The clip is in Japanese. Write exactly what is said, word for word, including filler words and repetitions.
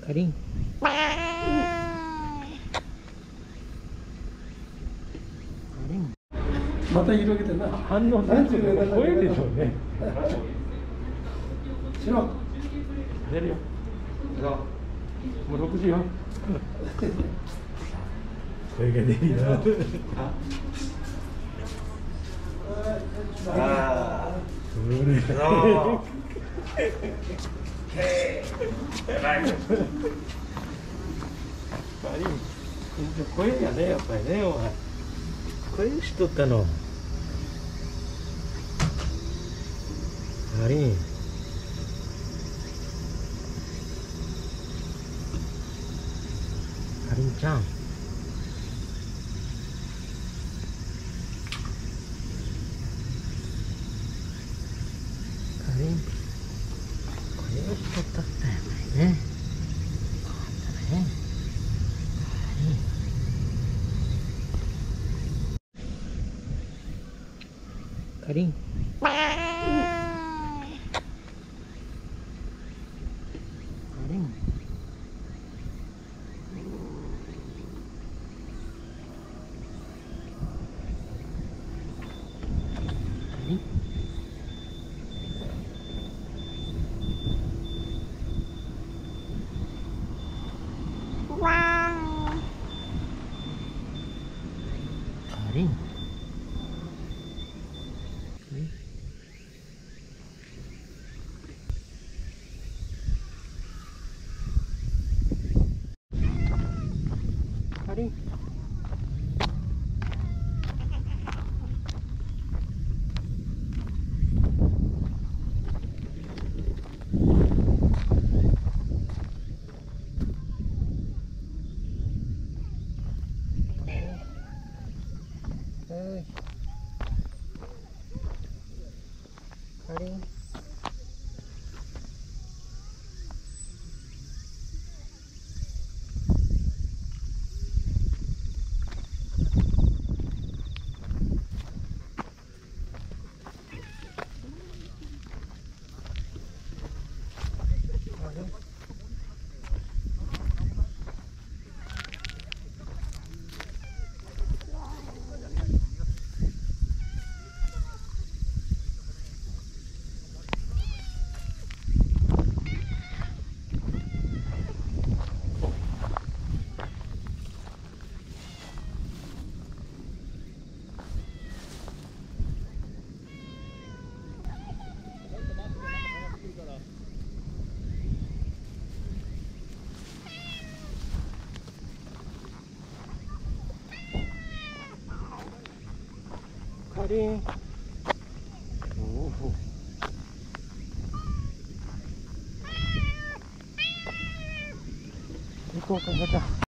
かりん。かりん。 また広げてな。 反応するのが怖いでしょうね。 しろ。 出るよ。もうろくじよ。声が出るよ。 ああ。 それ。 そう。やばい。 声やね、やっぱりね、お前。声しとったの。かりん。かりんちゃん。かりん。声をしとったったやないね。変わったね。かりん。かりん。かりん。かりん。はい。かりん。かりん。おお。行こうか、また。